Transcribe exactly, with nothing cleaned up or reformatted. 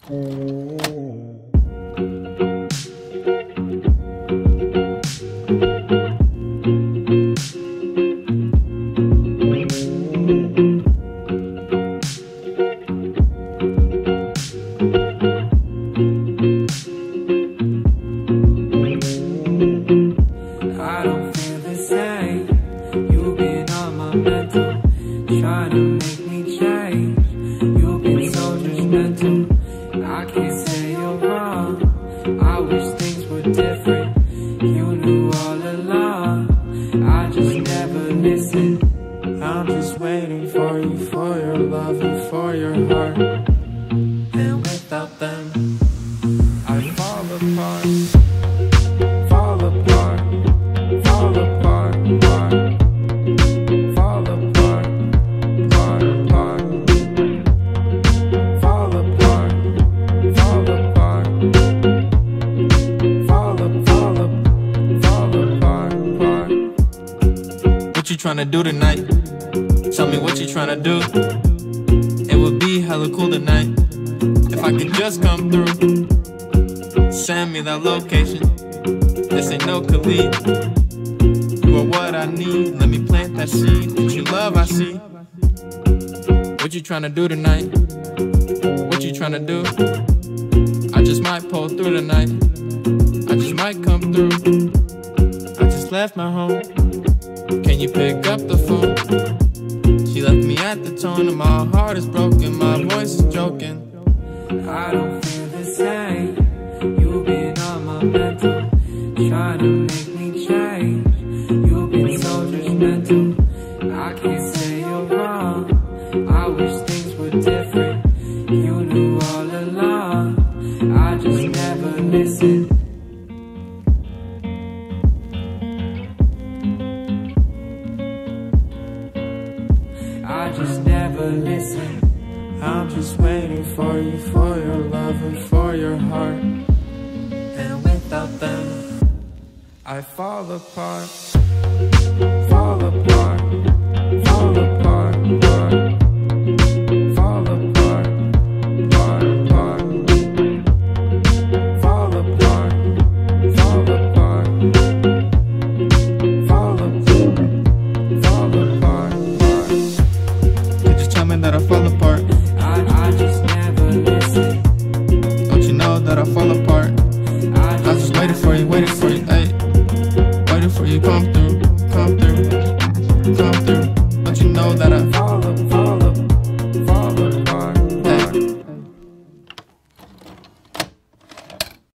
Trying to make me change. You've been so judgmental. I can't say you're wrong. I wish things were different. You knew all along. I just never listened. I'm just waiting for you, for your love and for your heart. And without them, I fall apart. Fall apart. Fall apart. apart. What you tryna do tonight? Tell me what you tryna do. It would be hella cool tonight if I could just come through. Send me that location. This ain't no Khalid. You are what I need. Let me plant that seed. What you love, I see. What you tryna do tonight? What you tryna do? I just might pull through tonight. I just might come through. I just left my home. Can you pick up the phone? She left me at the tone and my heart is broken, my voice is joking. I don't feel the same. You've been on my mental, trying to make me change. You've been so judgmental. I can't say you're wrong. I wish things were different. You knew all along. I just never listened. I just never listen. I'm just waiting for you, for your love and for your heart. And without them, I fall apart.